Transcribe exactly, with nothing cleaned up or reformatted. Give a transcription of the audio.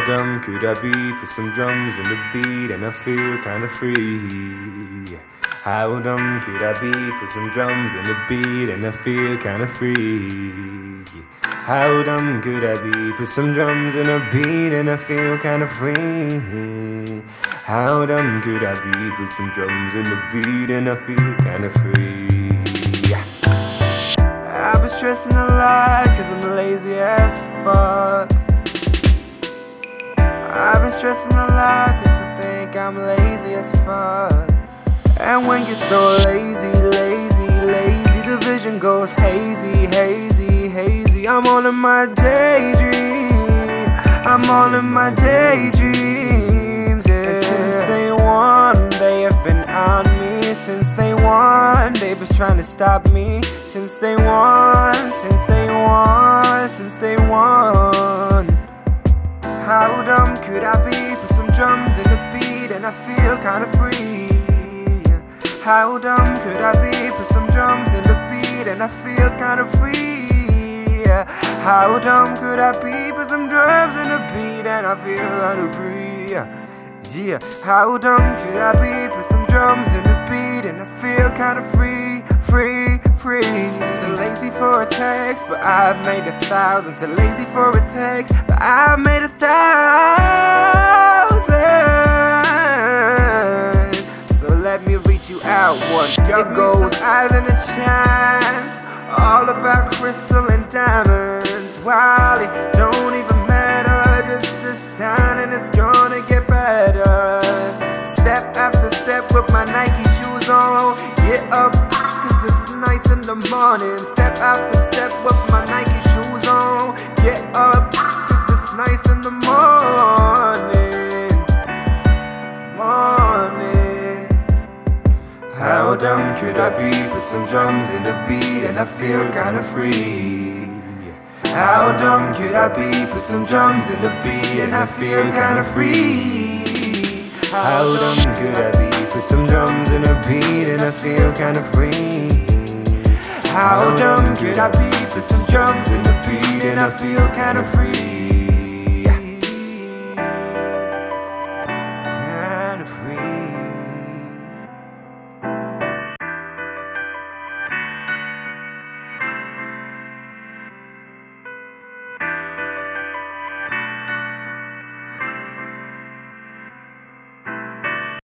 How dumb could I be? Put some drums in the beat and I feel kinda free. How dumb could I be? Put some drums in the beat and I feel kinda free. How dumb could I be? Put some drums in a beat and I feel kinda free. How dumb could I be? Put some drums in the beat and I feel kinda free. I've been stressing a lot cause I'm lazy as fuck. I've been stressing a lot cause I think I'm lazy as fuck. And when you're so lazy, lazy, lazy, the vision goes hazy, hazy, hazy. I'm all in my daydream, I'm all in my daydreams, yeah. And since day one, they have been on me. Since day one, they've been trying to stop me. Since day one, since day one, since day one. How dumb could I be? Put some drums in the beat and I feel kinda free. How dumb could I be? Put some drums in the beat and I feel kinda free. How dumb could I be? Put some drums in the beat and I feel kinda free. Yeah, how dumb could I be? Put some drums in the beat and I feel kinda free, free, free. Too lazy for a text, but I've made a thousand. Too lazy for a text, but I've made a thousand. So let me reach you out one. It goes eyes and a chance, all about crystal and diamonds. While it don't even matter, just the sound and it's gonna get better. Step after step with my Nike shoes on. Get up, cause it's nice in the morning. Step after step with my Nike shoes on. Get up, cause it's nice in the morning. Morning. How dumb could I be? Put some drums in the beat and I feel kinda free. How dumb could I be? Put some drums in the beat and I feel kinda free. How dumb could I be? Put some drums in a beat and I feel kinda free. How dumb could I be? Put some drums in the beat and I feel kinda free.